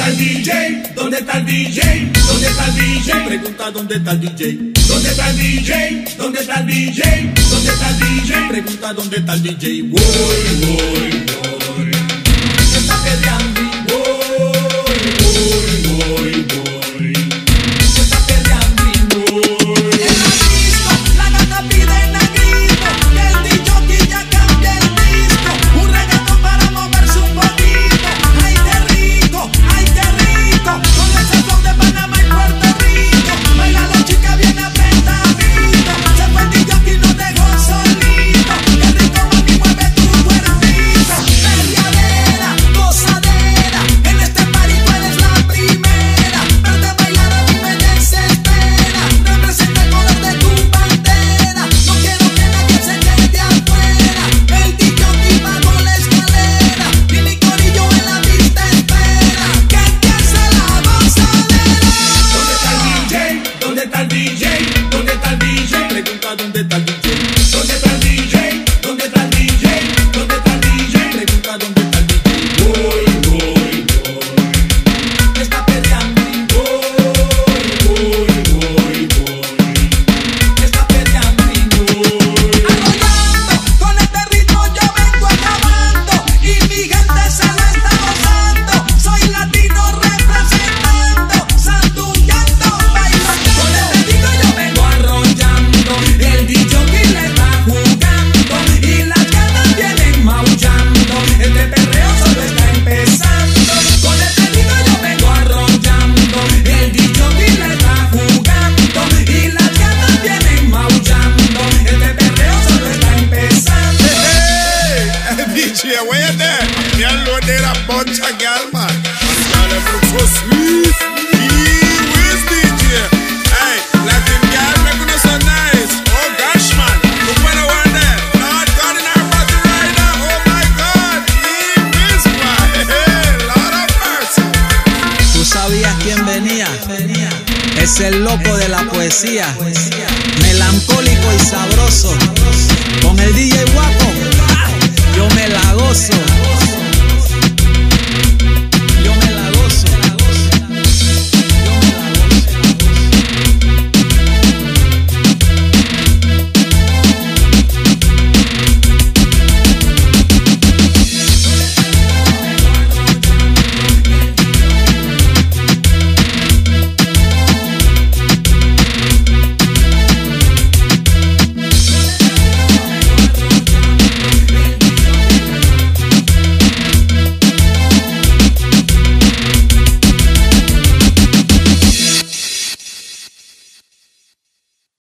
está el DJ? ¿Dónde está el DJ? ¿Dónde está el DJ? Pregunta ¿dónde está el DJ? ¿Dónde está el DJ? ¿Dónde está el DJ? ¿Dónde está el DJ? Pregunta ¿dónde está el DJ? Voy. Está peleando y voy. Está peleando y voy. En la disco, la gata pide negrito. El DJ ya cambia el disco. Un reggaeton para moverse un poquito. Ay, qué rico, ay, qué rico. Con ese flow de Panamá y Puerto Rico. Baila la chica bien apretadito. Se fue el DJ y nos dejó solito. Qué rico, mami, mueve tu cuerpito. Perreadera, gozadera. En este party tú eres la primera. Verte bailar a mí me desespera. Representa el color de tu bandera. No quiero que nadie se quede afuera. El DJ bajo la escalera. Y mi corillo en la pista espera. Que empiece la gozadera. ¿Dónde está el DJ? ¿Dónde está el DJ? ¿Dónde está el DJ? Pregunta ¿dónde está el DJ? ¿Dónde está el DJ? ¿Dónde está el DJ? ¿Dónde está el DJ? Pregunta ¿dónde está el DJ? Voy. Está peleando y voy. Está peleando y voy. Arrollando, con este ritmo yo vengo acabando. Y mi gente se lo está gozando. Soy latino representando. Sandullando, bailando. Con este ritmo yo vengo arrollando. El DJ le está jugando y las ganas vienen maullando. Este perreo solo está empezando. Con este ritmo yo vengo arrollando. El DJ le está jugando y las ganas vienen maullando. Este perreo solo está empezando. Hey, DJ, where you there? Me unloaded a bunch of gal, man. Y'all them look so sweet. Where's DJ? Hey, Latin gal making us so nice. Oh gosh, man. Look when I want there. Lord God in our body right now. Oh my God. This man. Hey, Lord of mercy. ¿Tú sabías quién venía? Es el loco de la poesía, melancólico y sabroso. Con el DJ Waccko, yo me la gozo.